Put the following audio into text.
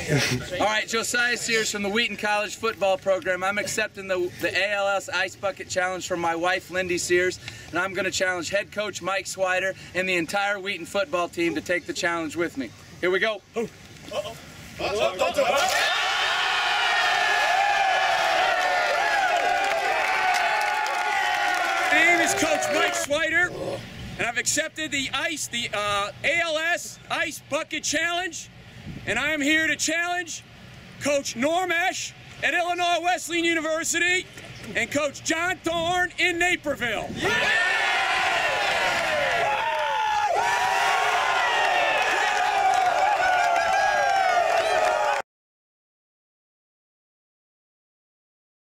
All right, Josiah Sears from the Wheaton College football program. I'm accepting the ALS Ice Bucket Challenge from my wife, Lindy Sears, and I'm going to challenge head coach Mike Swider and the entire Wheaton football team to take the challenge with me. Here we go. My name is Coach Mike Swider, and I've accepted the ALS Ice Bucket Challenge, and I am here to challenge Coach Norm Esch at Illinois Wesleyan University and Coach John Thorne in Naperville. Yeah!